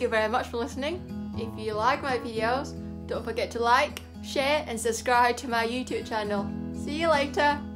you very much for listening. If you like my videos, don't forget to like, share and subscribe to my YouTube channel. See you later!